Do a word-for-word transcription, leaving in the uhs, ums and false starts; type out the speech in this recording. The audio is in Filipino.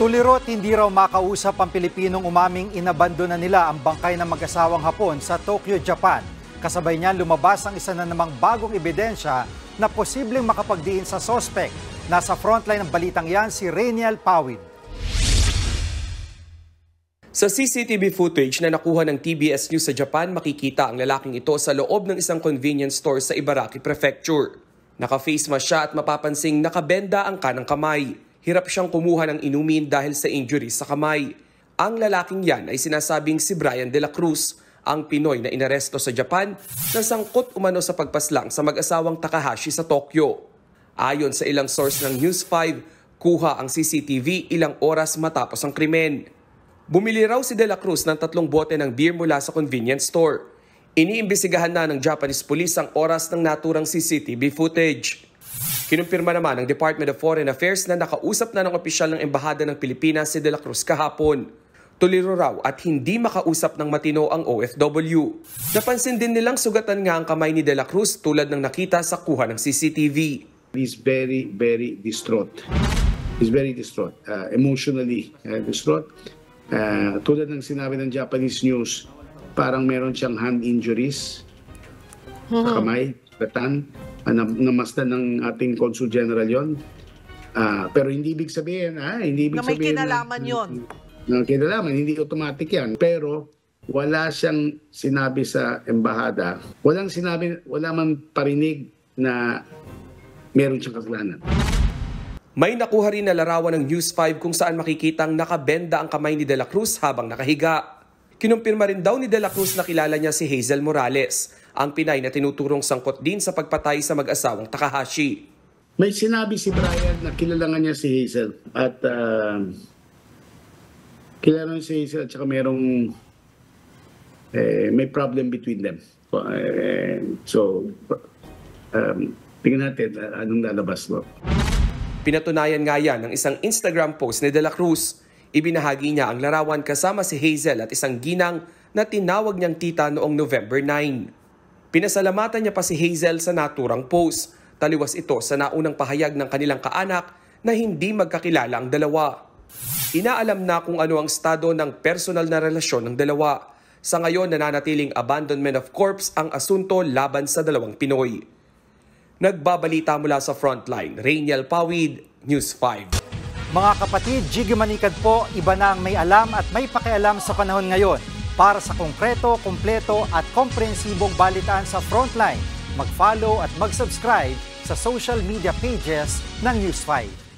Tulirot hindi raw makausap ang Pilipinong umaming inabandona nila ang bangkay ng mag-asawang Hapon sa Tokyo, Japan. Kasabay niyan lumabas ang isa na namang bagong ebidensya na posibleng makapagdiin sa sospek. Nasa frontline ng balitang yan si Rainiel Pawid. Sa C C T V footage na nakuha ng T B S News sa Japan, makikita ang lalaking ito sa loob ng isang convenience store sa Ibaraki Prefecture. Naka-face mask siya at mapapansing nakabenda ang kanang kamay. Hirap siyang kumuha ng inumin dahil sa injury sa kamay. Ang lalaking yan ay sinasabing si Brian De La Cruz, ang Pinoy na inaresto sa Japan na sangkot umano sa pagpaslang sa mag-asawang Takahashi sa Tokyo. Ayon sa ilang source ng News five, kuha ang C C T V ilang oras matapos ang krimen. Bumili raw si De La Cruz ng tatlong bote ng beer mula sa convenience store. Iniimbestigahan na ng Japanese police ang oras ng naturang C C T V footage. Kinumpirma naman ng Department of Foreign Affairs na nakausap na ng opisyal ng Embahada ng Pilipinas si De La Cruz kahapon. Tuliro raw at hindi makausap ng matino ang O F W. Napansin din nilang sugatan nga ang kamay ni De La Cruz tulad ng nakita sa kuha ng C C T V. He's very, very distraught. He's very distraught, uh, emotionally uh, distraught. Uh, tulad ng sinabi ng Japanese news, parang meron siyang hand injuries sa kamay, batan. Uh, namasdan ng ating Consul General yon. Uh, pero hindi ibig sabihin, ah, hindi ibig na may sabihin kinalaman na, yun. Na, na kinalaman, hindi automatic yan. Pero wala siyang sinabi sa embahada, walang sinabi, wala man parinig na meron siyang kasalanan. May nakuha rin na larawan ng News five kung saan makikitang nakabenda ang kamay ni De La Cruz habang nakahiga. Kinumpirma rin daw ni De La Cruz na kilala niya si Hazel Morales, ang Pinay na tinuturong sangkot din sa pagpatay sa mag-asawang Takahashi. May sinabi si Brian na kilala nga niya si Hazel at uh, kilala niya si Hazel at saka merong eh, may problem between them. Uh, so, um, tingnan natin uh, anong lalabas. No? Pinatunayan nga yan ng isang Instagram post ni De La Cruz. Ibinahagi niya ang larawan kasama si Hazel at isang ginang na tinawag niyang tita noong November nine. Pinasalamatan niya pa si Hazel sa naturang post. Taliwas ito sa naunang pahayag ng kanilang kaanak na hindi magkakilala ang dalawa. Inaalam na kung ano ang estado ng personal na relasyon ng dalawa. Sa ngayon, nananatiling abandonment of corpse ang asunto laban sa dalawang Pinoy. Nagbabalita mula sa Frontline, Rainiel Pawid, News five. Mga kapatid, Jiggy Manikad po, iba na ang may alam at may pakialam sa panahon ngayon. Para sa konkreto, kumpleto at komprehensibong balitaan sa Frontline, mag-follow at mag-subscribe sa social media pages ng News five.